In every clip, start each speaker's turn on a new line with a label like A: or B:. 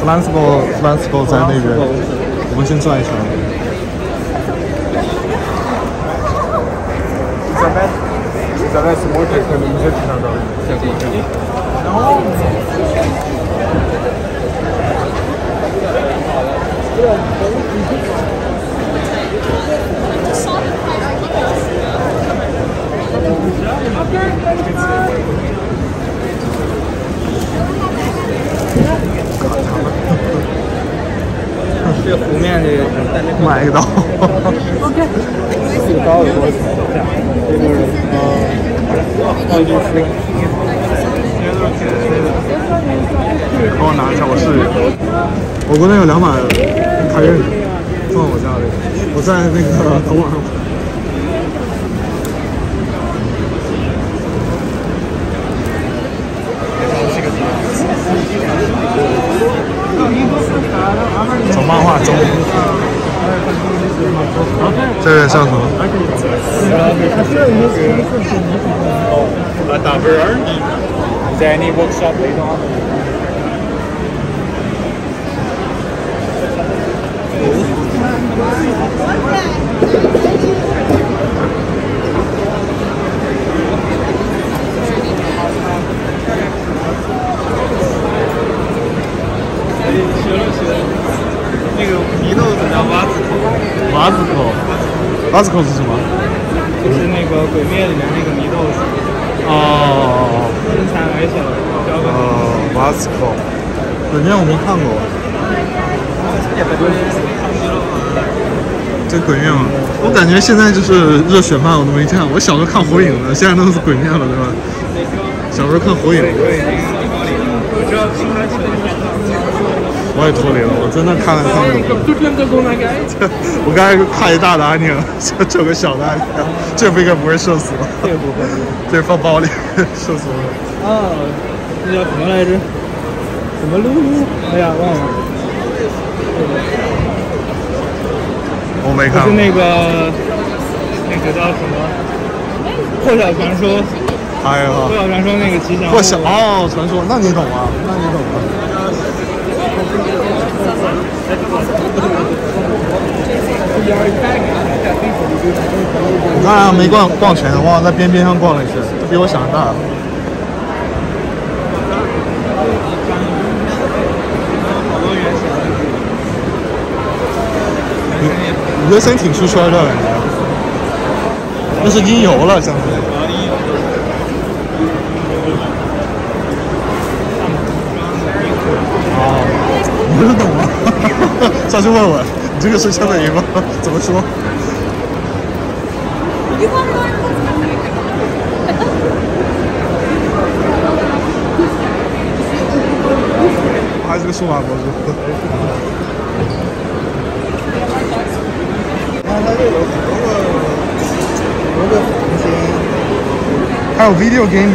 A: Lansco 在那边，我们先转一圈。
B: Зараз смотришь на меня, надо сейчас смотреть.
C: 这湖面这个
A: 买一刀。
B: 这个刀有多少钱？这个
A: 帮我拿一下，我试一下。我国内有2把开刃，放我家里。我在那个淘宝上买。从漫画中，这个像什么？
B: 打分儿，在那 workshop 里头。
C: 那个泥豆子叫蛙子口。
A: 蛙子口，蛙子口是什么？
C: 就是那个鬼灭里面那个泥豆子。
A: 哦。
C: 身材矮小的标本。
A: 蛙子口，鬼灭我没看过。这鬼灭嘛，我感觉现在就是热血漫我都没看。我小时候看火影的，现在都是鬼灭了，对吧？小时候看火影。我也脱离了，我真的看了。我刚才看一大的按钮，这有个小的按钮，这不应该不会射死吗？
C: 这个不会，
A: 这放包里射死我了。
C: 哦，那叫什么来着？什么露露？哎呀，忘了。
A: 我没看过。
C: 是那个叫什么？破晓传说。
A: 还有
C: 破晓传说那个吉祥物。
A: 破晓传说，那你懂啊？那你懂啊？我刚才没逛全，我在边上逛了一圈，这比我想的大。你这身挺出圈的感觉，那是音游了，相当于。不是懂吗？上去问问，你这个是相当于吗？怎么说？还是个数码博主。它这有很多个房间，还有 video game。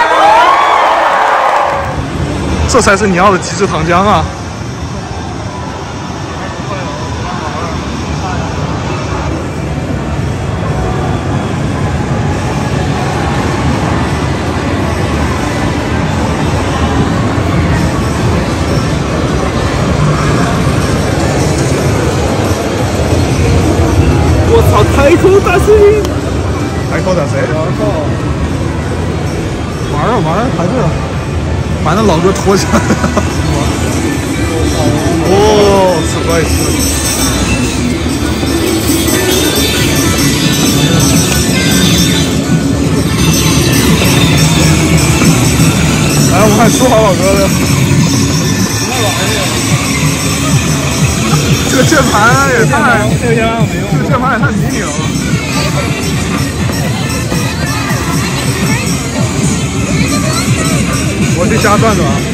A: 这才是你要的极致糖浆啊！ 我玩的排队了，把那老哥拖起来。哦，すごい。来，我们看书豪老哥的。这个键盘也太……
C: 这个键盘我没用。
A: 这个键盘也太迷你了。我去加段子啊。